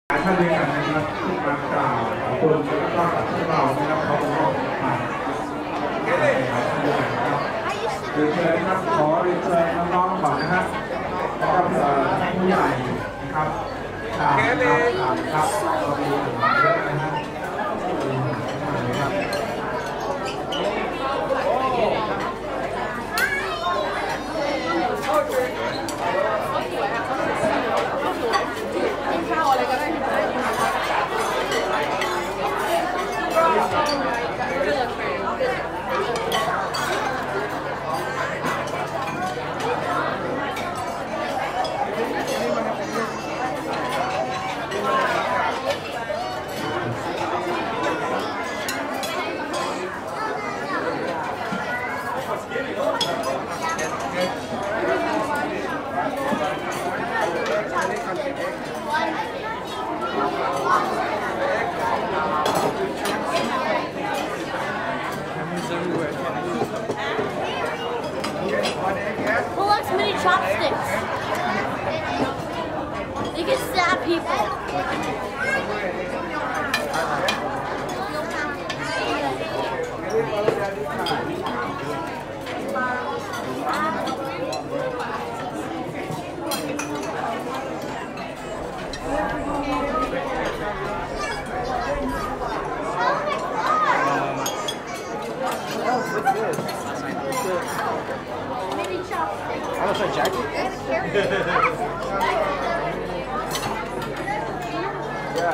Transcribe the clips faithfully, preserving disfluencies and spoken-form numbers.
ท่านด้วยกันนะครับที่มากล่าวขอบคุณแล้วก็กับพวกเรานะครับเขาบอกว่าเรียนเชิญนะครับขอเรียนเชิญน้องๆก่อนนะครับแล้วก็ผู้ใหญ่นะครับตามครับครับก็มีเยอะนะครับ Who likes mini chopsticks? You can stab people. What's this? Mini chopsticks. I don't know, jacket? Yeah.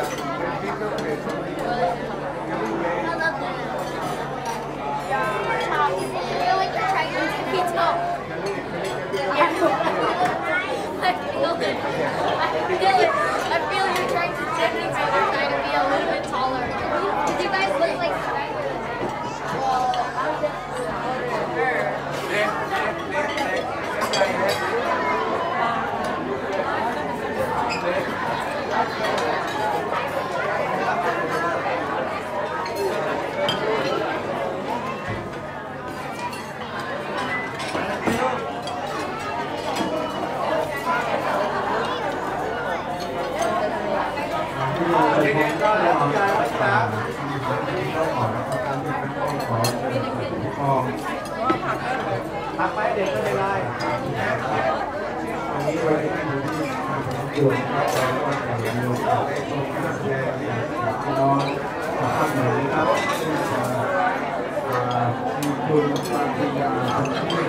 I love that. Chopsticks. I feel like you're trying to pizza. I feel it. I feel it. I feel you're trying to take me so you're trying to be a little bit taller. Because you guys look like พักไปเด็กก็ไม่ได้อันนี้ไว้ให้ดูที่ทางด่วนครับเราก็จะมีโอกาสได้ชมงานแสดงที่น้องภาคเหนือนะครับซึ่งมีคุณปาฏิญาณที่